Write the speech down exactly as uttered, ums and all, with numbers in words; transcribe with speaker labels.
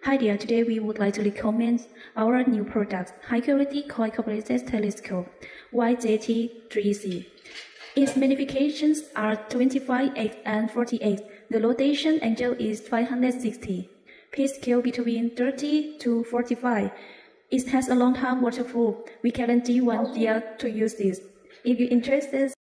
Speaker 1: Hi there, today we would like to recommend our new product, high-quality coil-couplet telescope, Y J T three C. Its magnifications are twenty-five x and forty x. The rotation angle is five hundred sixty. P scale between thirty to forty-five. It has a long-time waterproof. We guarantee one year to use this. If you're interested,